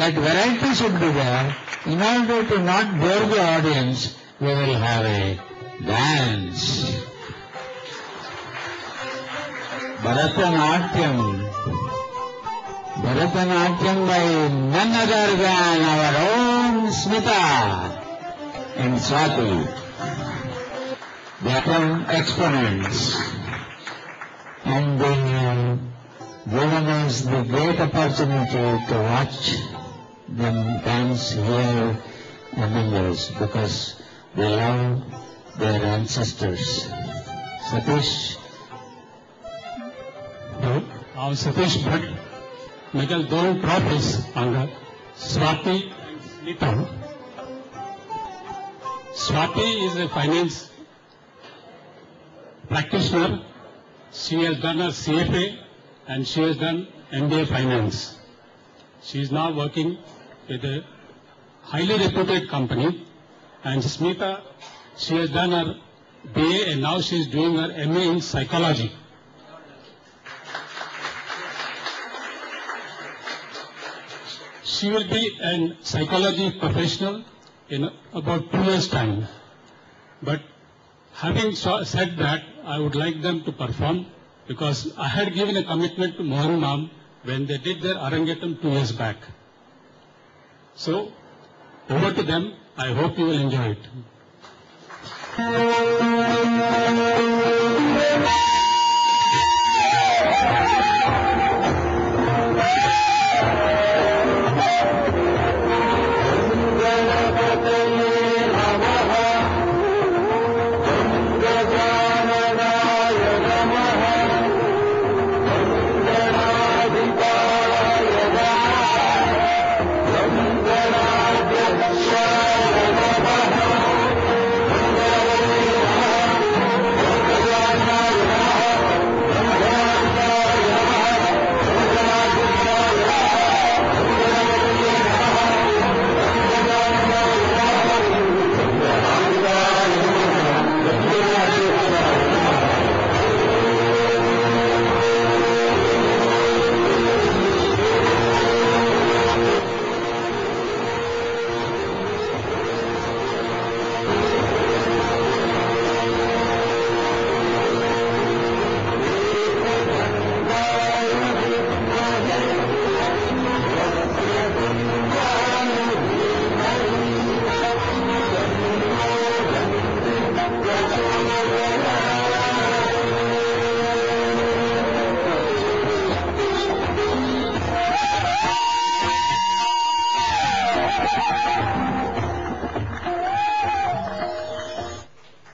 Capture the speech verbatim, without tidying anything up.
that variety should be there. In order to not bore the audience, we will have a dance. Bharatanatyam. Bharatanatyam by none other than our own Smita and Swati. They are exponents. And they have given us the great opportunity to watch them dance here among us because they love their ancestors. Satish. Our Satish Bhatt medal gold trophies under Swati and Smita. Swati is a finance practitioner. She has done her C F A and she has done M B A Finance. She is now working with a highly reputed company. And Smita, she has done her B A and now she is doing her M A in Psychology. She will be a psychology professional in about two years' time. But having so said that, I would like them to perform because I had given a commitment to Mohan Mam when they did their Arangetam two years back. So, over to them. I hope you will enjoy it. Thank you.